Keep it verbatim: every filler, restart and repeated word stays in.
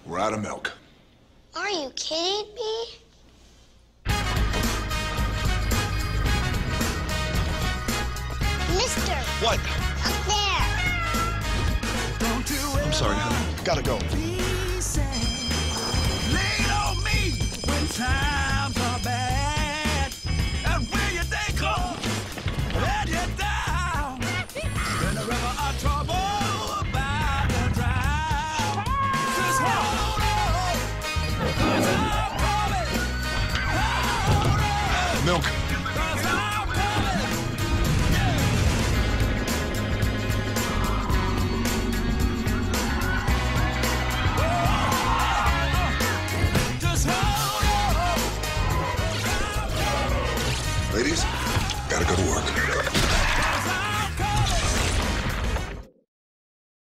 We're out of milk. Are you kidding me? Mister! What? Up there! I'm sorry, honey. Gotta go.